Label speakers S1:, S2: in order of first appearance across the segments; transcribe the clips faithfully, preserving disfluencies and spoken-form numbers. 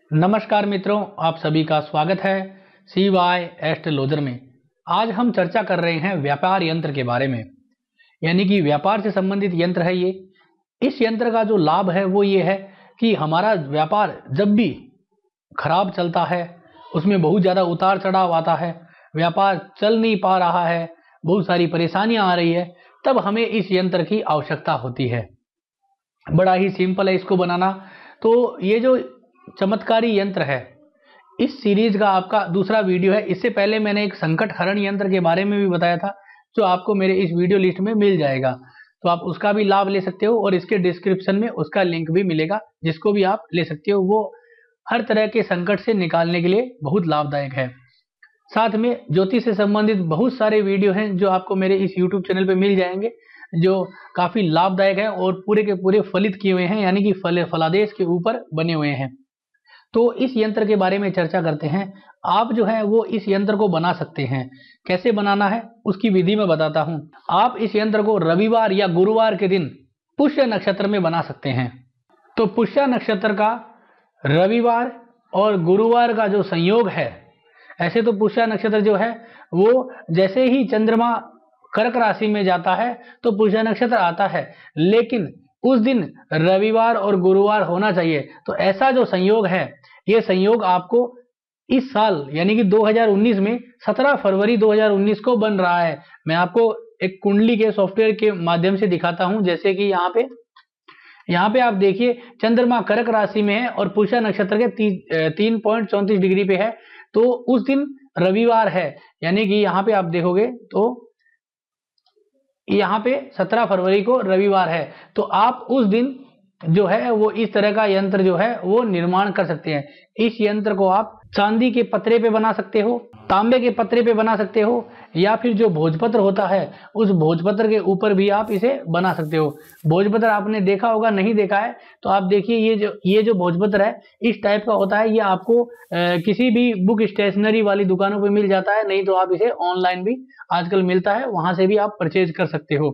S1: नमस्कार मित्रों, आप सभी का स्वागत है सी वाई एस्ट्रोलॉजर में। आज हम चर्चा कर रहे हैं व्यापार यंत्र के बारे में, यानी कि व्यापार से संबंधित यंत्र है ये। इस यंत्र का जो लाभ है वो ये है कि हमारा व्यापार जब भी खराब चलता है, उसमें बहुत ज़्यादा उतार चढ़ाव आता है, व्यापार चल नहीं पा रहा है, बहुत सारी परेशानियां आ रही है, तब हमें इस यंत्र की आवश्यकता होती है। बड़ा ही सिंपल है इसको बनाना। तो ये जो चमत्कारी यंत्र है, इस सीरीज का आपका दूसरा वीडियो है। इससे पहले मैंने एक संकट हरण यंत्र के बारे में भी बताया था, जो आपको मेरे इस वीडियो लिस्ट में मिल जाएगा, तो आप उसका भी लाभ ले सकते हो और इसके डिस्क्रिप्शन में उसका लिंक भी मिलेगा, जिसको भी आप ले सकते हो। वो हर तरह के संकट से निकालने के लिए बहुत लाभदायक है। साथ में ज्योतिष से संबंधित बहुत सारे वीडियो हैं जो आपको मेरे इस यूट्यूब चैनल पे मिल जाएंगे, जो काफी लाभदायक है और पूरे के पूरे फलित किए हुए हैं, यानी कि फल फलादेश के ऊपर बने हुए हैं। तो इस यंत्र के बारे में चर्चा करते हैं। आप जो है वो इस यंत्र को बना सकते हैं। कैसे बनाना है उसकी विधि मैं बताता हूं। आप इस यंत्र को रविवार या गुरुवार के दिन पुष्य नक्षत्र में बना सकते हैं। तो पुष्य नक्षत्र का रविवार और गुरुवार का जो संयोग है, ऐसे तो पुष्य नक्षत्र जो है वो जैसे ही चंद्रमा कर्क राशि में जाता है तो पुष्य नक्षत्र आता है, लेकिन उस दिन रविवार और गुरुवार होना चाहिए। तो ऐसा जो संयोग है, ये संयोग आपको इस साल यानी कि दो हज़ार उन्नीस में सत्रह फरवरी दो हज़ार उन्नीस को बन रहा है। मैं आपको एक कुंडली के सॉफ्टवेयर के माध्यम से दिखाता हूं। जैसे कि यहाँ पे यहाँ पे आप देखिए, चंद्रमा कर्क राशि में है और पुष्य नक्षत्र के ती, तीन पॉइंट चौंतीस डिग्री पे है। तो उस दिन रविवार है, यानी कि यहाँ पे आप देखोगे तो यहाँ पे सत्रह फरवरी को रविवार है। तो आप उस दिन जो है वो इस तरह का यंत्र जो है वो निर्माण कर सकते हैं। इस यंत्र को आप चांदी के पत्रे पे बना सकते हो, तांबे के पत्रे पे बना सकते हो, या फिर जो भोजपत्र होता है उस भोजपत्र के ऊपर भी आप इसे बना सकते हो। भोजपत्र आपने देखा होगा, नहीं देखा है तो आप देखिए, ये जो ये जो भोजपत्र है इस टाइप का होता है। ये आपको आ, किसी भी बुक स्टेशनरी वाली दुकानों पे मिल जाता है, नहीं तो आप इसे ऑनलाइन भी आजकल मिलता है, वहां से भी आप परचेज कर सकते हो।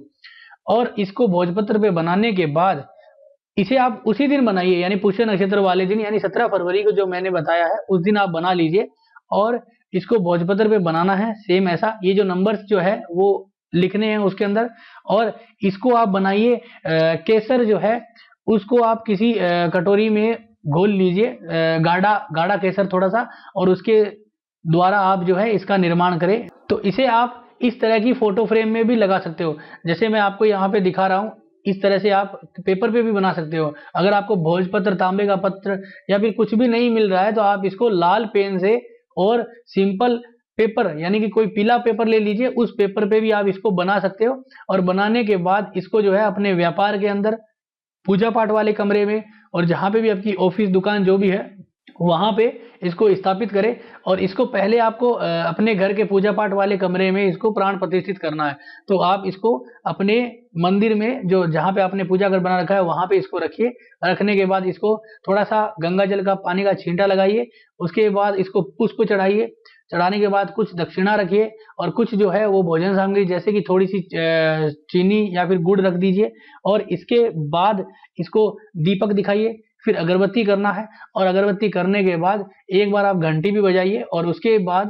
S1: और इसको भोजपत्र पे बनाने के बाद इसे आप उसी दिन बनाइए, यानी पुष्य नक्षत्र वाले दिन, यानी सत्रह फरवरी को जो मैंने बताया है उस दिन आप बना लीजिए। और इसको भोजपत्र पे बनाना है सेम ऐसा। ये जो नंबर्स जो है वो लिखने हैं उसके अंदर। और इसको आप बनाइए, केसर जो है उसको आप किसी कटोरी में घोल लीजिए, गाढ़ा गाढ़ा केसर थोड़ा सा, और उसके द्वारा आप जो है इसका निर्माण करें। तो इसे आप इस तरह की फोटो फ्रेम में भी लगा सकते हो, जैसे मैं आपको यहाँ पे दिखा रहा हूँ। इस तरह से आप पेपर पे भी बना सकते हो। अगर आपको भोजपत्र, तांबे का पत्र या फिर कुछ भी नहीं मिल रहा है तो आप इसको लाल पेन से और सिंपल पेपर, यानी कि कोई पीला पेपर ले लीजिए, उस पेपर पे भी आप इसको बना सकते हो। और बनाने के बाद इसको जो है अपने व्यापार के अंदर, पूजा पाठ वाले कमरे में, और जहां पे भी आपकी ऑफिस, दुकान जो भी है वहां पे इसको स्थापित करें। और इसको पहले आपको अपने घर के पूजा पाठ वाले कमरे में इसको प्राण प्रतिष्ठित करना है। तो आप इसको अपने मंदिर में, जो जहाँ पे आपने पूजा घर बना रखा है, वहां पे इसको रखिए। रखने के बाद इसको थोड़ा सा गंगा जल का पानी का छींटा लगाइए। उसके बाद इसको पुष्प चढ़ाइए। चढ़ाने के बाद कुछ दक्षिणा रखिए और कुछ जो है वो भोजन सामग्री, जैसे कि थोड़ी सी चीनी या फिर गुड़ रख दीजिए। और इसके बाद इसको दीपक दिखाइए, फिर अगरबत्ती करना है। और अगरबत्ती करने के बाद एक बार आप घंटी भी बजाइए। और उसके बाद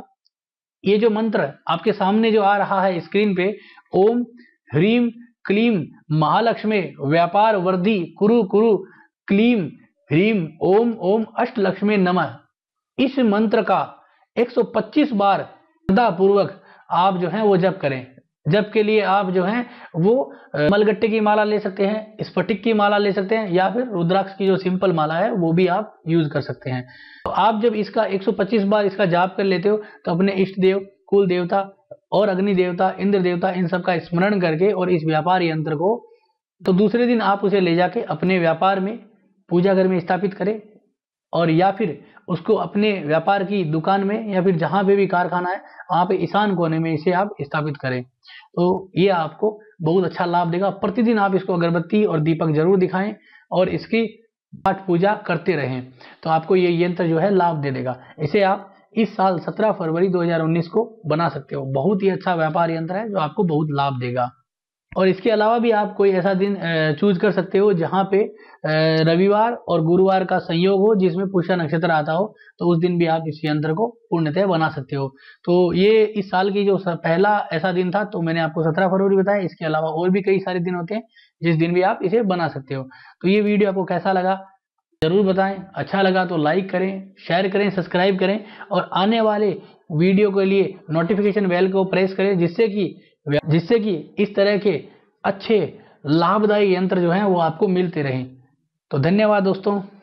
S1: ये जो मंत्र आपके सामने जो आ रहा है स्क्रीन पे, ओम ह्रीम क्लीम महालक्ष्मी व्यापार वर्धि कुरु कुरु क्लीम ह्रीम ओम ओम अष्टलक्ष्मी नमः, इस मंत्र का एक सौ पच्चीस बार श्रद्धा पूर्वक आप जो है वो जप करें। जप के लिए आप जो है वो मलगट्टे की माला ले सकते हैं, स्फटिक की माला ले सकते हैं, या फिर रुद्राक्ष की जो सिंपल माला है वो भी आप यूज कर सकते हैं। तो आप जब इसका एक सौ पच्चीस बार इसका जाप कर लेते हो तो अपने इष्ट देव, कुल देवता और अग्नि देवता, इंद्र देवता, इन सब का स्मरण करके और इस व्यापार यंत्र को, तो दूसरे दिन आप उसे ले जाके अपने व्यापार में, पूजा घर में स्थापित करें। और या फिर उसको अपने व्यापार की दुकान में या फिर जहां पे भी कारखाना है वहां पे ईशान कोने में इसे आप स्थापित करें। तो ये आपको बहुत अच्छा लाभ देगा। प्रतिदिन आप इसको अगरबत्ती और दीपक जरूर दिखाएं और इसकी पाठ पूजा करते रहें, तो आपको ये यंत्र जो है लाभ दे देगा। इसे आप इस साल सत्रह फरवरी दो हज़ार उन्नीस को बना सकते हो। बहुत ही अच्छा व्यापार यंत्र है जो आपको बहुत लाभ देगा। और इसके अलावा भी आप कोई ऐसा दिन चूज कर सकते हो जहाँ पे रविवार और गुरुवार का संयोग हो, जिसमें पुष्य नक्षत्र आता हो, तो उस दिन भी आप इस यंत्र को पूर्णतः बना सकते हो। तो ये इस साल की जो पहला ऐसा दिन था, तो मैंने आपको सत्रह फरवरी बताया। इसके अलावा और भी कई सारे दिन होते हैं जिस दिन भी आप इसे बना सकते हो। तो ये वीडियो आपको कैसा लगा जरूर बताएं। अच्छा लगा तो लाइक करें, शेयर करें, सब्सक्राइब करें और आने वाले वीडियो के लिए नोटिफिकेशन बेल को प्रेस करें, जिससे कि जिससे कि इस तरह के अच्छे लाभदायी यंत्र जो हैं वो आपको मिलते रहें। तो धन्यवाद दोस्तों।